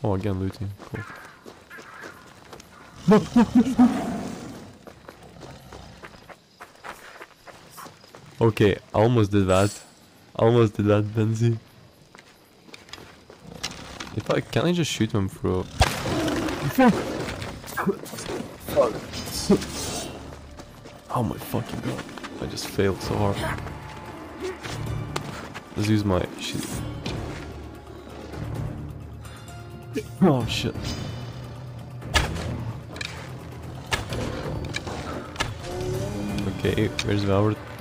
Oh, again looting. Cool. Okay, almost did that. Almost did that, Benzi. If I can I just shoot him through? Oh my fucking god! I just failed so hard. Let's use my shit. Oh shit. Okay, where's Valor?